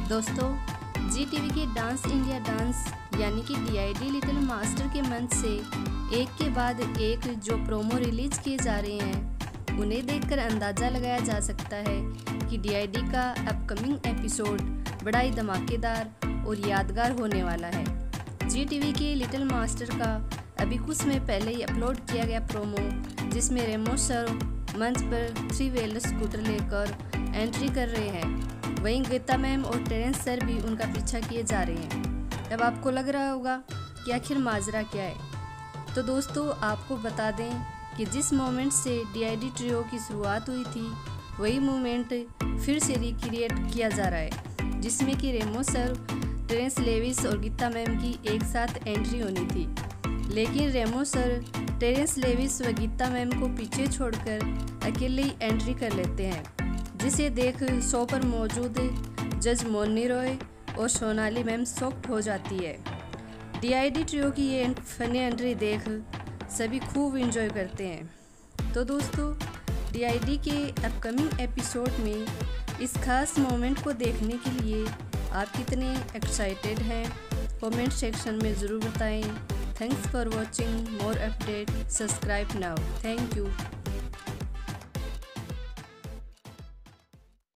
दोस्तों, Zee TV के dance India dance यानी कि DID लिटिल मास्टर के मंच से एक के बाद एक जो प्रोमो रिलीज किए जा रहे हैं, उन्हें देखकर अंदाज़ा लगाया जा सकता है कि DID का अपकमिंग एपिसोड बड़ा ही धमाकेदार और यादगार होने वाला है। जी टीवी के लिटिल मास्टर का अभी कुछ समय पहले ही अपलोड किया गया प्रोमो, जिसमें रेमो सर मंच पर 3 व्हीलर स्कूटर लेकर एंट्री कर रहे हैं। वहीं गीता मैम और टेरेंस सर भी उनका पीछा किए जा रहे हैं। अब आपको लग रहा होगा कि आखिर माजरा क्या है, तो दोस्तों आपको बता दें कि जिस मोमेंट से DID ट्रियो की शुरुआत हुई थी, वही मोमेंट फिर से रिक्रिएट किया जा रहा है, जिसमें कि रेमो सर, टेरेंस लेविस और गीता मैम की एक साथ एंट्री होनी थी। लेकिन रेमो सर टेरेंस लेविस व गीता मैम को पीछे छोड़कर अकेले ही एंट्री कर लेते हैं, जिसे देख शो पर मौजूद जज मोनी रॉय और सोनाली मैम शॉक्ड हो जाती है। DID ट्रियो की ये फनी एंट्री देख सभी खूब एंजॉय करते हैं। तो दोस्तों, DID के अपकमिंग एपिसोड में इस खास मोमेंट को देखने के लिए आप कितने एक्साइटेड हैं, कमेंट सेक्शन में ज़रूर बताएं। Thanks for watching. More update, subscribe now. Thank you.